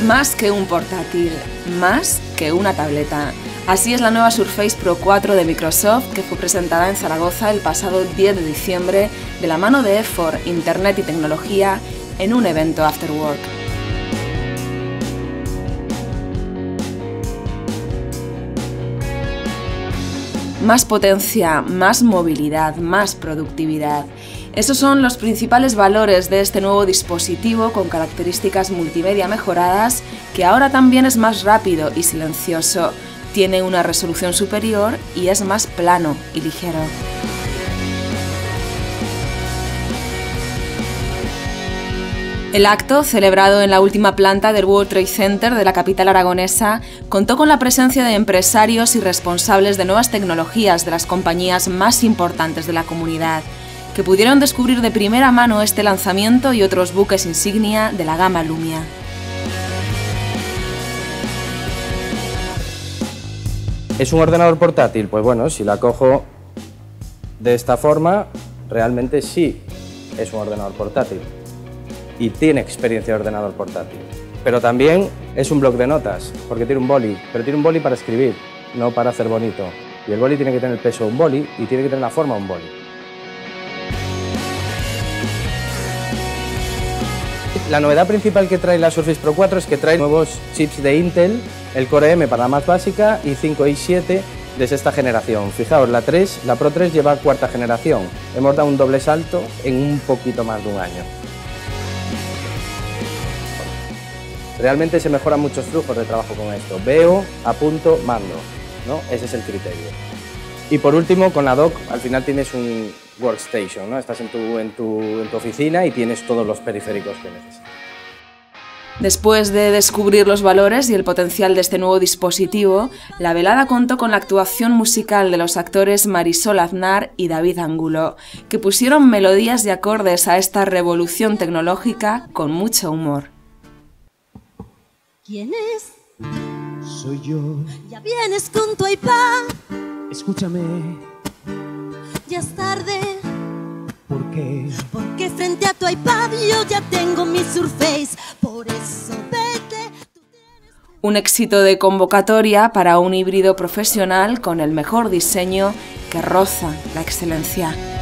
Más que un portátil, más que una tableta. Así es la nueva Surface Pro 4 de Microsoft, que fue presentada en Zaragoza el pasado 10 de diciembre de la mano de EFOR, Internet y Tecnología, en un evento After Work. Más potencia, más movilidad, más productividad. Esos son los principales valores de este nuevo dispositivo con características multimedia mejoradas, que ahora también es más rápido y silencioso, tiene una resolución superior y es más plano y ligero. El acto, celebrado en la última planta del World Trade Center de la capital aragonesa, contó con la presencia de empresarios y responsables de nuevas tecnologías de las compañías más importantes de la comunidad, que pudieron descubrir de primera mano este lanzamiento y otros buques insignia de la gama Lumia. ¿Es un ordenador portátil? Pues bueno, si la cojo de esta forma, realmente sí es un ordenador portátil. Y tiene experiencia de ordenador portátil. Pero también es un bloc de notas, porque tiene un boli, pero tiene un boli para escribir, no para hacer bonito. Y el boli tiene que tener el peso de un boli y tiene que tener la forma de un boli. La novedad principal que trae la Surface Pro 4 es que trae nuevos chips de Intel, el Core M para la más básica y 5 i7 de sexta generación. Fijaos, la Pro 3 lleva cuarta generación. Hemos dado un doble salto en un poquito más de un año. Realmente se mejoran muchos flujos de trabajo con esto. Veo, apunto, mando, ¿no? Ese es el criterio. Y por último, con la dock, al final tienes un workstation, ¿no? Estás en tu oficina y tienes todos los periféricos que necesitas. Después de descubrir los valores y el potencial de este nuevo dispositivo, la velada contó con la actuación musical de los actores Marisol Aznar y David Angulo, que pusieron melodías y acordes a esta revolución tecnológica con mucho humor. ¿Quién es? Soy yo. Ya vienes con tu iPad. Escúchame. Ya es tarde. ¿Por qué? Porque frente a tu iPad yo ya tengo mi Surface. Por eso vete. Un éxito de convocatoria para un híbrido profesional con el mejor diseño que roza la excelencia.